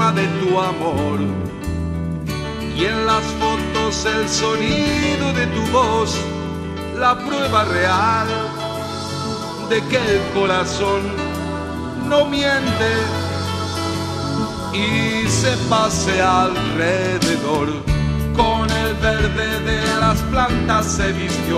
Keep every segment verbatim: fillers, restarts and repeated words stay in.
forma de tu amor, y en las fotos el sonido de tu voz, la prueba real de que el corazón no miente y se pasea alrededor. Con el verde de las plantas se vistió,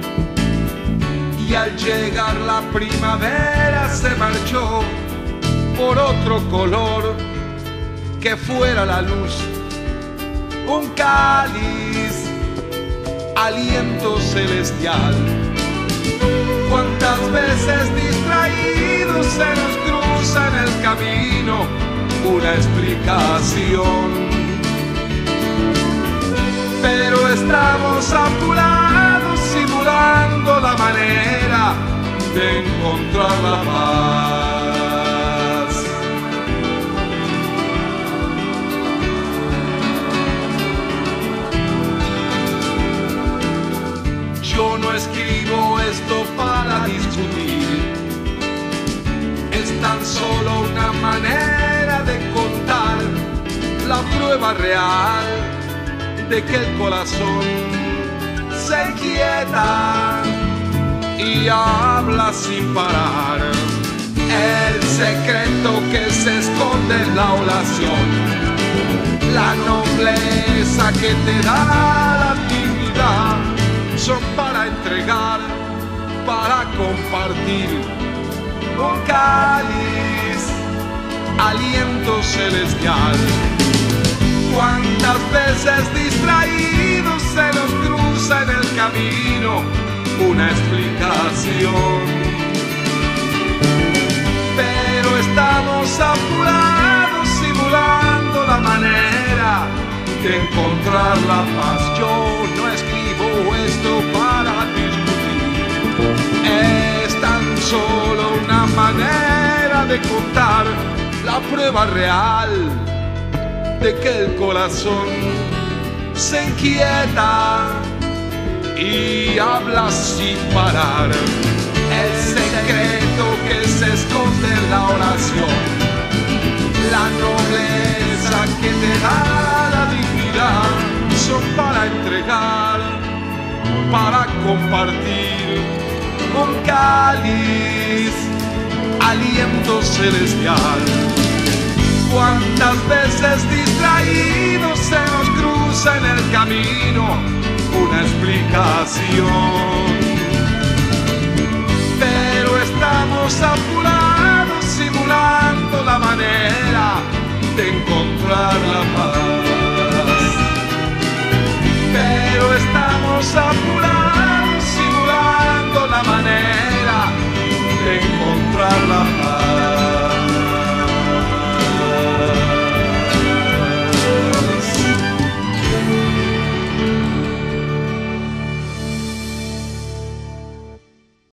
y al llegar la primavera se marchó por otro color que fuera la luz, un cáliz, aliento celestial. Cuántas veces distraídos se nos cruza en el camino una explicación, pero estamos apurados simulando la manera de encontrar la paz. Yo no escribo esto para discutir, es tan solo una manera de contar la prueba real de que el corazón se inquieta y habla sin parar. El secreto que se esconde en la oración, la nobleza que te da la dignidad, son para entregar, para compartir un cáliz, aliento celestial. Cuántas veces distraídos se nos cruza en el camino una explicación, pero estamos apurados simulando la manera de encontrar la paz. Yo no escribo esto para discutir, es tan solo una manera de contar la prueba real de que el corazón se inquieta y habla sin parar. El secreto que se esconde en la oración, la nobleza que te da la dignidad, son para entregar, para compartir un cáliz, aliento celestial. Cuántas veces distraídos se nos cruza en el camino una explicación, pero estamos apurados simulando la manera de encontrar la paz. Pero estamos apurados